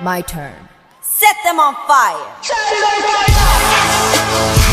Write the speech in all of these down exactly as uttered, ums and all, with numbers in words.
My turn. Set them on fire. Set it on fire.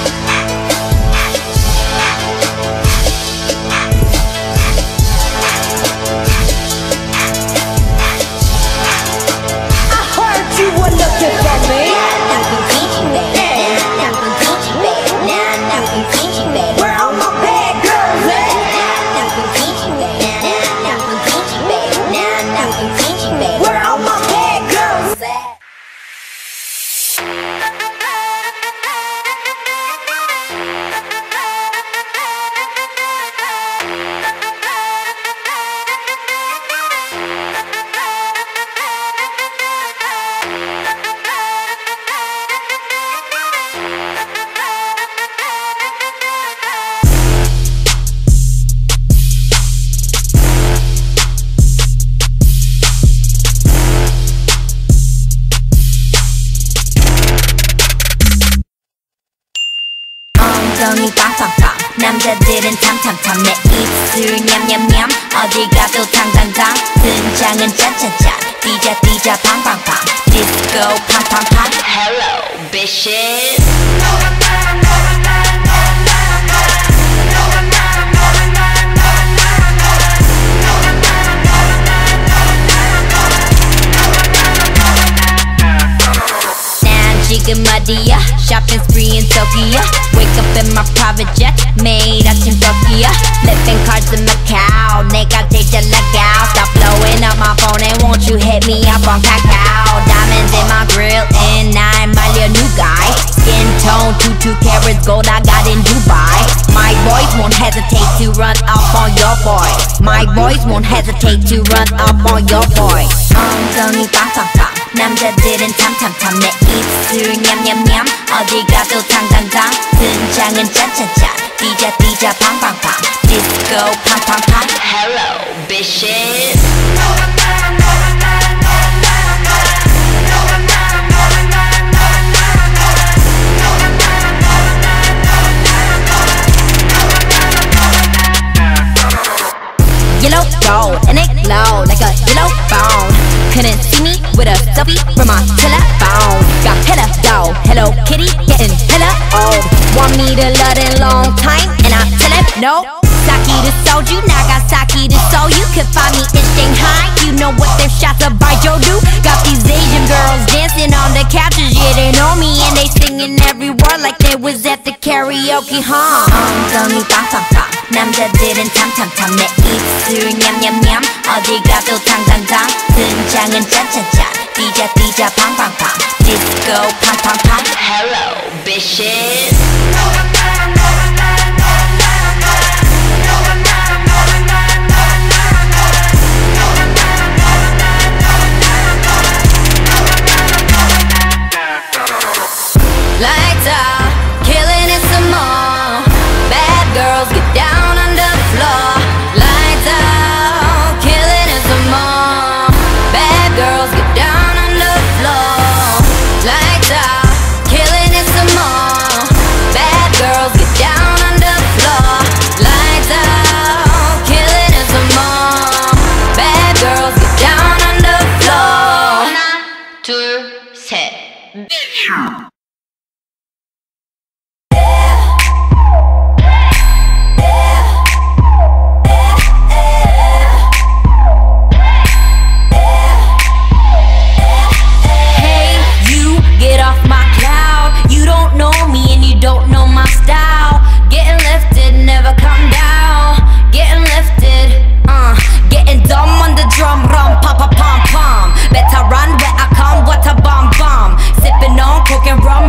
엉덩이 빵빵빵 남자들은 탐탐탐 내 입술 냠냠냠 어디 가도 당당당 등장은 짠짠짠 뛰자 뛰자 팡팡팡 디스코 팡팡팡 Hello bitches 지금 어디야? Shopping spree in Tokyo Wake up in my private jet 매일 아침 터키야 Flipping cards in Macau 내가 제일 잘 나가 Stop blowing up my phone and won't you hit me up on Kakao Diamonds in my grill and I'm my new guy Skin tone two two carats gold I got in Dubai My boys won't hesitate to run up on your boy My boys won't hesitate to run up on your boy 엉덩이 빵빵빵 남자들은 탐탐탐 내 입술 냠냠냠 어디 가도 당당당 등장은 짠짠짠 뛰자 뛰자 팡팡팡 디스코 팡팡팡 Hello bitches Yellow gold and it glow like a yellow phone Couldn't see me with a selfie from my telephone Got hella dough, Hello Kitty getting hella old Want me to love in long time and I tell him no Saki to soju, Nagasaki to Seoul You could find me in Shanghai You know what them shots of Baijiu do Got these Asian girls dancing on the couches Yeah they know me and they singing every word like they was at the karaoke huh 엉덩이 빵빵빵 남자들은 탐탐탐 내 입술 냠냠냠 어디 가도 당당당 등장은 짠짠짠 뛰자 뛰자 팡팡팡 디스코 팡팡팡 Hello bitches Lights out, killing it some more Bad girls get down on the floor Lights out, killing it some more Bad girls get down on the floor Lights out, killing it some more Bad girls get down on the floor Lights out, killing it some more Bad girls get down on the floor 하나, 둘, 셋 Don't know my style Getting lifted, never come down Getting lifted, uh Getting dumb on the drum, rum, pa pa pom pom Better run where I come, what a bomb bomb Sipping on coke and rum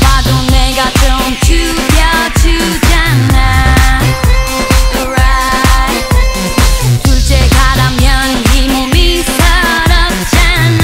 봐도 내가 좀 죽여주잖아. Right. 둘째 가라면 이 몸이 서럽잖아.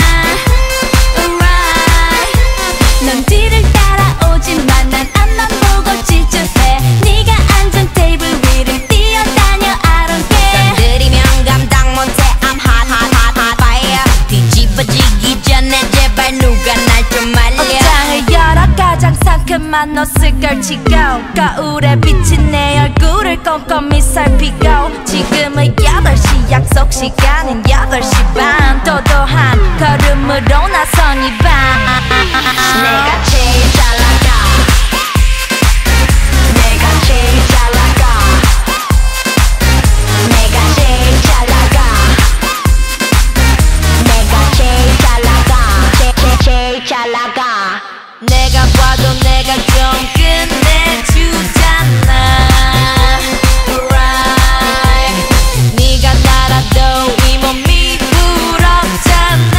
Right. 넌 뒤를 따라오지만 난 앞만 보고 질주해. 네가 앉은 테이블 위를 뛰어다녀 I don't care. 건드리면 감당 못해 I'm hot hot hot hot fire. 뒤집어지기 전에 제발 누가 날 좀 말려. 옷장을 열어 가장 상큼한 옷을 걸치고 거울에 비친 내 얼굴을 꼼꼼히 살피고 지금은 여덟 시 약속 시간은 여덟 시 반 도도한 걸음으로 나선 이 밤. 내가 제일 잘 나가. 내가 제일 잘 나가. 내가 제일 잘 나가. 내가 제일 잘 나가. 제, 제, 제일 잘 나가. 내가 봐도 내가 좀 끝내주잖아. Right. 네가 날아도 이 몸이 부럽잖아.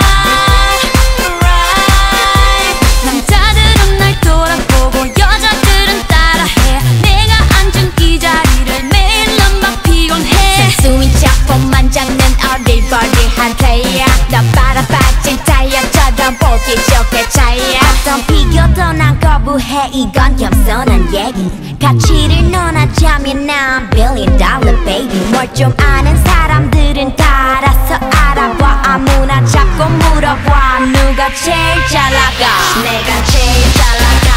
Right. 남자들은 날 돌아보고 여자들은 따라해. 내가 앉은 이 자리를 매일 막 피곤해. 숨이 차고만 잡는 어리버리한 플레이어. 너 빨아빠진 타이어처럼 보기 좋게 차이야. 어떤 비교도 난 거부해. 이건 겸손한 얘기. 가치를 논하자면 난 billion dollar baby. 뭘 좀 아는 사람들은 다 알아서 알아봐. 아무나 자꾸 물어봐. 누가 제일 잘 나가. 내가 제일 잘 나가.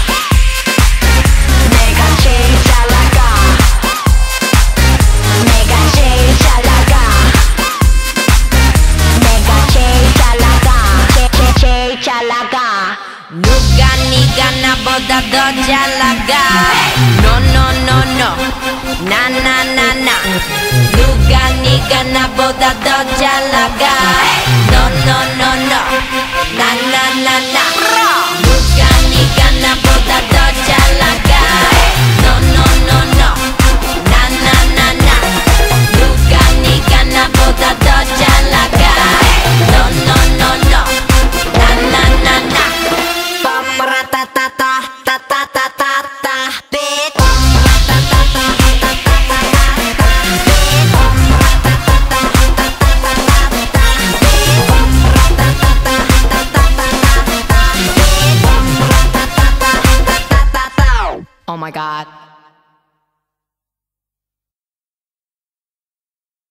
내가 제일 잘 나가. 내가 제일 잘 나가. 내가 제일 잘 나가. 제, 제, 제일 잘 나가. 누가 네가 나보다 더 잘 나가. No no no no. 나 나 나 나. 누가 네가 나보다 더 잘 나가. No no no no. 나 나 나 나. 누가 네가 나보다 더 잘 나가. No no no no. 나 나 나 나. 누가 네가 나보다 더 잘 나가. No no no no. 나 나 나 나. 빰라따따따 따따따따따 bitch. Oh my God.